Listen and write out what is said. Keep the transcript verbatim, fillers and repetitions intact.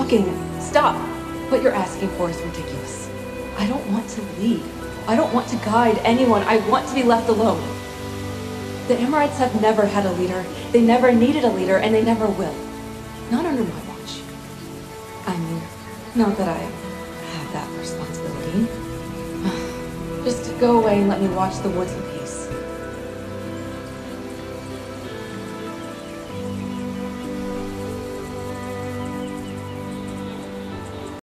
talking. Stop. What you're asking for is ridiculous. I don't want to lead. I don't want to guide anyone. I want to be left alone. The Amarites have never had a leader. They never needed a leader, and they never will. Not under my watch. I mean, not that I have that responsibility. Just go away and let me watch the woods in peace.